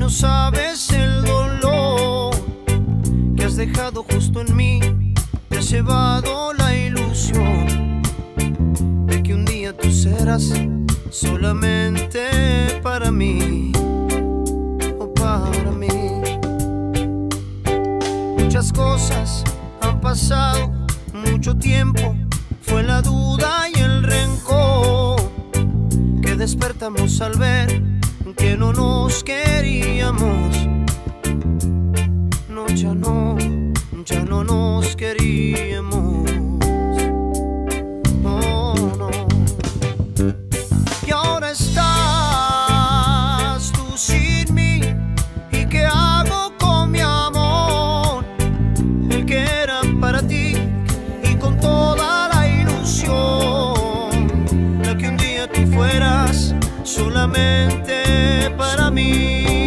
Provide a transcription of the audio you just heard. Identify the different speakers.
Speaker 1: no sabes el dolor que has dejado justo en mí. Te has llevado la ilusión de que un día tú serás solamente para mí, o para mí. Muchas cosas han pasado, mucho tiempo, fue la duda y el rencor que despertamos al ver que no nos queríamos. No, ya no nos queríamos. No, no. Y ahora estás tú sin mí. ¿Y qué hago con mi amor? El que era para ti y con toda la ilusión, la que un día tú fueras solamente para mí.